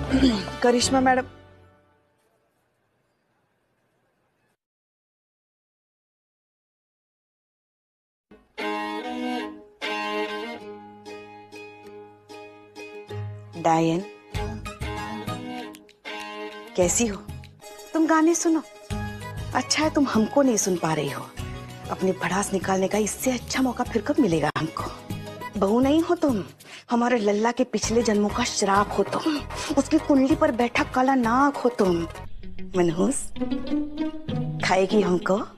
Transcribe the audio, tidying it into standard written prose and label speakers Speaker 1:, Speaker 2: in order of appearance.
Speaker 1: करिश्मा madam, डायन कैसी हो तुम? गाने सुनो। अच्छा है तुम हमको नहीं सुन पा रही हो। अपनी भड़ास निकालने का इससे अच्छा मौका फिर कब मिलेगा हमको। बहू नहीं हो तुम, हमारे लल्ला के पिछले जन्मों का श्राप हो तुम। उसकी कुंडली पर बैठा काला नाग हो तुम। मनहूस खाएगी हमको।